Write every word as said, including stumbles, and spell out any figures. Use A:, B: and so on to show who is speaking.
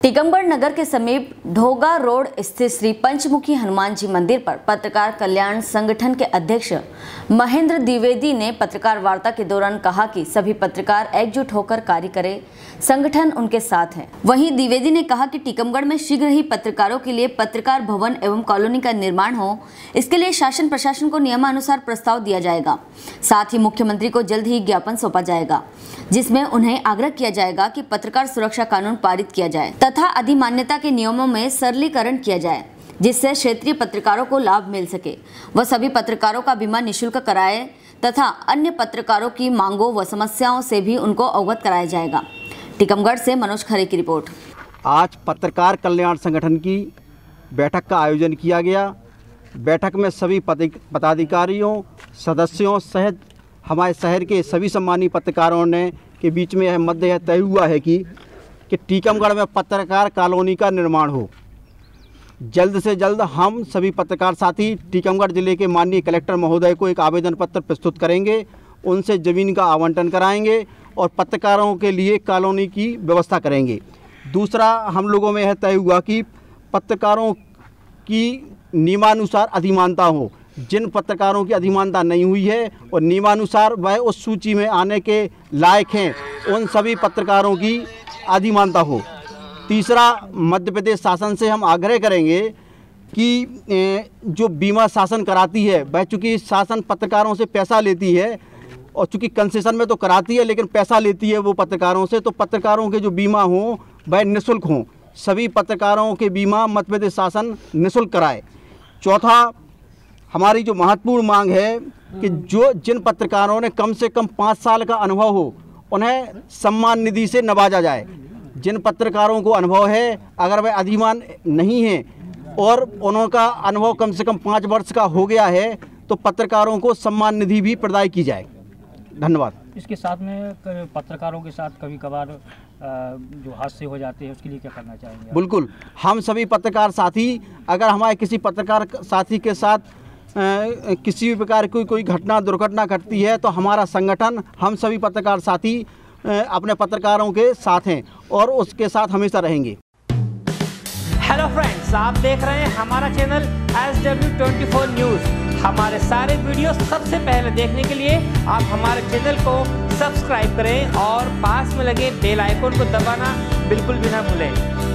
A: टीकमगढ़ नगर के समीप ढोगा रोड स्थित श्री पंचमुखी हनुमान जी मंदिर पर पत्रकार कल्याण संगठन के अध्यक्ष महेंद्र द्विवेदी ने पत्रकार वार्ता के दौरान कहा कि सभी पत्रकार एकजुट होकर कार्य करें, संगठन उनके साथ है। वहीं द्विवेदी ने कहा कि टीकमगढ़ में शीघ्र ही पत्रकारों के लिए पत्रकार भवन एवं कॉलोनी का निर्माण हो, इसके लिए शासन प्रशासन को नियमानुसार प्रस्ताव दिया जाएगा। साथ ही मुख्यमंत्री को जल्द ही ज्ञापन सौंपा जाएगा, जिसमें उन्हें आग्रह किया जाएगा कि पत्रकार सुरक्षा कानून पारित किया जाए तथा अधिमान्यता के नियमों में सरलीकरण किया जाए, जिससे क्षेत्रीय पत्रकारों को लाभ मिल सके। वह सभी पत्रकारों का बीमा निःशुल्क कराए तथा अन्य पत्रकारों की मांगों व समस्याओं से भी उनको अवगत कराया जाएगा। टीकमगढ़ से मनोज खरे की रिपोर्ट।
B: आज पत्रकार कल्याण संगठन की बैठक का आयोजन किया गया। बैठक में सभी पदाधिकारियों, सदस्यों सहित हमारे शहर के सभी सम्मानीय पत्रकारों ने के बीच में यह मध्य यह तय हुआ है कि कि टीकमगढ़ में पत्रकार कॉलोनी का निर्माण हो। जल्द से जल्द हम सभी पत्रकार साथी टीकमगढ़ जिले के माननीय कलेक्टर महोदय को एक आवेदन पत्र प्रस्तुत करेंगे, उनसे ज़मीन का आवंटन कराएंगे और पत्रकारों के लिए कॉलोनी की व्यवस्था करेंगे। दूसरा, हम लोगों में यह तय हुआ कि पत्रकारों की नियमानुसार अधिमानता हो। जिन पत्रकारों की अधिमानता नहीं हुई है और नियमानुसार वह उस सूची में आने के लायक हैं, उन सभी पत्रकारों की अधिमानता हो। तीसरा, मध्य प्रदेश शासन से हम आग्रह करेंगे कि जो बीमा शासन कराती है, वह चूँकि शासन पत्रकारों से पैसा लेती है और चूँकि कंसेशन में तो कराती है लेकिन पैसा लेती है वो पत्रकारों से, तो पत्रकारों के जो बीमा हों वह निःशुल्क हों। सभी पत्रकारों के बीमा मध्य प्रदेश शासन निःशुल्क कराए। चौथा, हमारी जो महत्वपूर्ण मांग है कि जो जिन पत्रकारों ने कम से कम पाँच साल का अनुभव हो उन्हें सम्मान निधि से नवाजा जाए। जिन पत्रकारों को अनुभव है, अगर वह अधिमान नहीं है और उनका अनुभव कम से कम पाँच वर्ष का हो गया है तो पत्रकारों को सम्मान निधि भी प्रदान की जाए। धन्यवाद।
C: इसके साथ में पत्रकारों के साथ कभी कभार जो हादसे हो जाते हैं उसके लिए क्या करना चाहेंगे?
B: बिल्कुल, हम सभी पत्रकार साथी, अगर हमारे किसी पत्रकार साथी के साथ आ, किसी भी प्रकार की कोई घटना दुर्घटना घटती है तो हमारा संगठन, हम सभी पत्रकार साथी आ, अपने पत्रकारों के साथ हैं और उसके साथ हमेशा रहेंगे।
D: हेलो फ्रेंड्स, आप देख रहे हैं हमारा channel S W twenty four news. हमारे सारे वीडियो सबसे पहले देखने के लिए आप हमारे चैनल को सब्सक्राइब करें और पास में लगे बेल आइकन को दबाना बिल्कुल भी ना भूलें।